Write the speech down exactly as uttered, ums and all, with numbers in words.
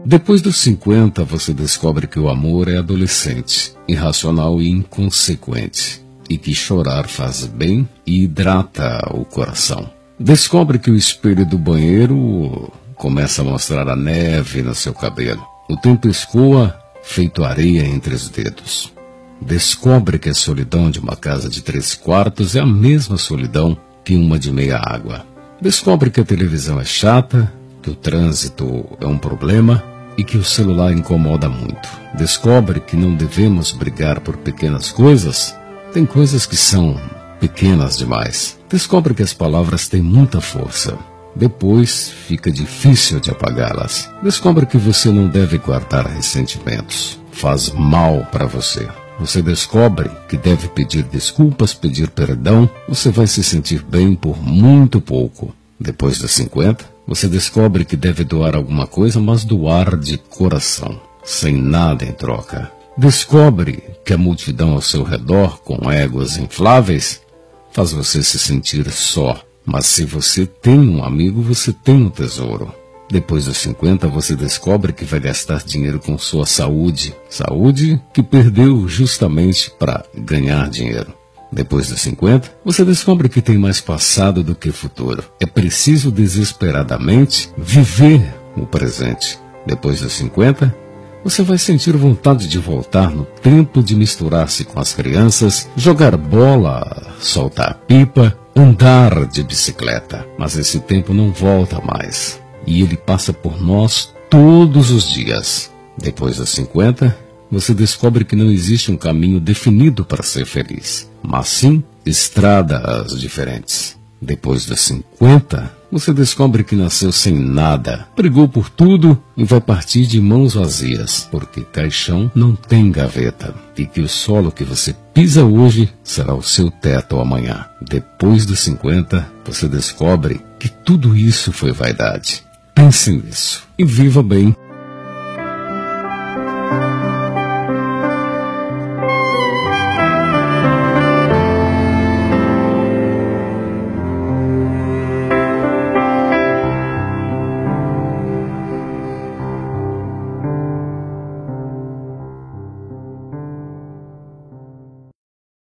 Depois dos cinquenta, você descobre que o amor é adolescente, irracional e inconsequente, e que chorar faz bem e hidrata o coração. Descobre que o espelho do banheiro começa a mostrar a neve no seu cabelo. O tempo escoa, feito areia entre os dedos. Descobre que a solidão de uma casa de três quartos é a mesma solidão que uma de meia água. Descobre que a televisão é chata, que o trânsito é um problema e que o celular incomoda muito. Descobre que não devemos brigar por pequenas coisas. Tem coisas que são pequenas demais. Descobre que as palavras têm muita força. Depois fica difícil de apagá-las. Descobre que você não deve guardar ressentimentos. Faz mal para você. Você descobre que deve pedir desculpas, pedir perdão. Você vai se sentir bem por muito pouco. Depois dos cinquenta, você descobre que deve doar alguma coisa, mas doar de coração, sem nada em troca. Descobre que a multidão ao seu redor, com egos infláveis, faz você se sentir só. Mas se você tem um amigo, você tem um tesouro. Depois dos cinquenta, você descobre que vai gastar dinheiro com sua saúde. Saúde que perdeu justamente para ganhar dinheiro. Depois dos cinquenta, você descobre que tem mais passado do que futuro. É preciso desesperadamente viver o presente. Depois dos cinquenta, você vai sentir vontade de voltar no tempo, de misturar-se com as crianças, jogar bola, soltar pipa, andar de bicicleta. Mas esse tempo não volta mais. E ele passa por nós todos os dias. Depois dos cinquenta, você descobre que não existe um caminho definido para ser feliz, mas sim estradas diferentes. Depois dos cinquenta, você descobre que nasceu sem nada, brigou por tudo e vai partir de mãos vazias, porque caixão não tem gaveta, e que o solo que você pisa hoje será o seu teto amanhã. Depois dos cinquenta, você descobre que tudo isso foi vaidade. Pense nisso e viva bem.